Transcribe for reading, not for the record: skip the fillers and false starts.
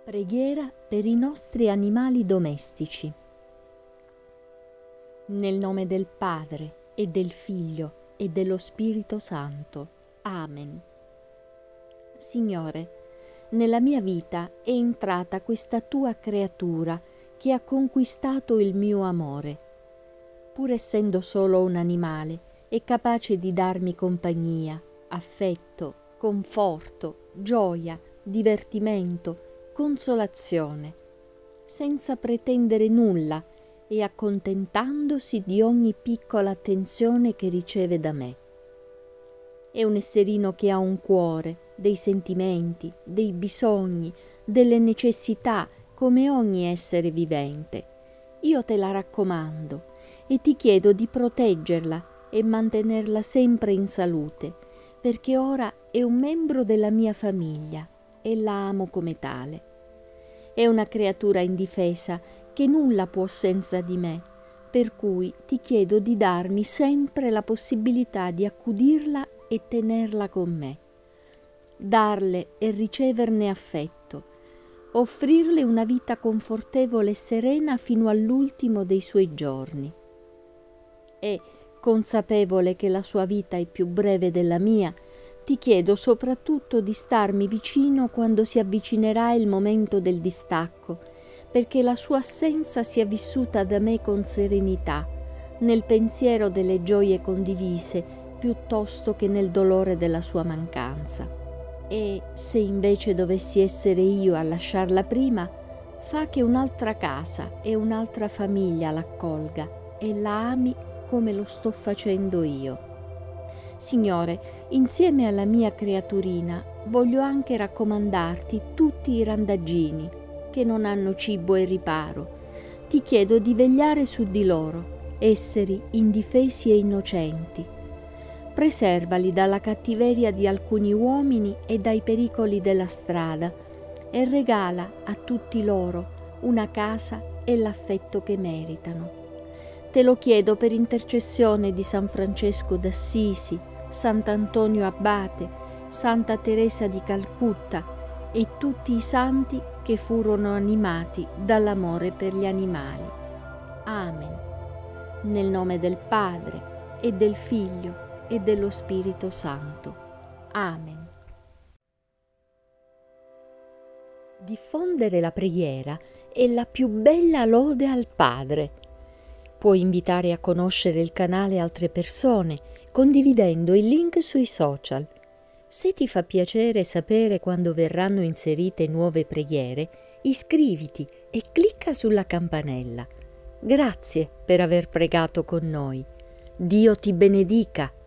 Preghiera per i nostri animali domestici. Nel nome del Padre, e del Figlio, e dello Spirito Santo. Amen. Signore, nella mia vita è entrata questa tua creatura che ha conquistato il mio amore. Pur essendo solo un animale, è capace di darmi compagnia, affetto, conforto, gioia, divertimento, consolazione, senza pretendere nulla e accontentandosi di ogni piccola attenzione che riceve da me. È un esserino che ha un cuore, dei sentimenti, dei bisogni, delle necessità, come ogni essere vivente. Io te la raccomando e ti chiedo di proteggerla e mantenerla sempre in salute, perché ora è un membro della mia famiglia e la amo come tale. È una creatura indifesa che nulla può senza di me, per cui ti chiedo di darmi sempre la possibilità di accudirla e tenerla con me, darle e riceverne affetto, offrirle una vita confortevole e serena fino all'ultimo dei suoi giorni. E, consapevole che la sua vita è più breve della mia, ti chiedo soprattutto di starmi vicino quando si avvicinerà il momento del distacco, perché la sua assenza sia vissuta da me con serenità, nel pensiero delle gioie condivise, piuttosto che nel dolore della sua mancanza. E se invece dovessi essere io a lasciarla prima, fa che un'altra casa e un'altra famiglia l'accolga e la ami come lo sto facendo io. Signore, insieme alla mia creaturina voglio anche raccomandarti tutti i randaggini che non hanno cibo e riparo. Ti chiedo di vegliare su di loro, esseri indifesi e innocenti. Preservali dalla cattiveria di alcuni uomini e dai pericoli della strada e regala a tutti loro una casa e l'affetto che meritano. Te lo chiedo per intercessione di San Francesco d'Assisi, Sant'Antonio Abate, Santa Teresa di Calcutta e tutti i santi che furono animati dall'amore per gli animali. Amen. Nel nome del Padre, e del Figlio, e dello Spirito Santo. Amen. Diffondere la preghiera è la più bella lode al Padre. Puoi invitare a conoscere il canale altre persone condividendo il link sui social. Se ti fa piacere sapere quando verranno inserite nuove preghiere, iscriviti e clicca sulla campanella. Grazie per aver pregato con noi. Dio ti benedica.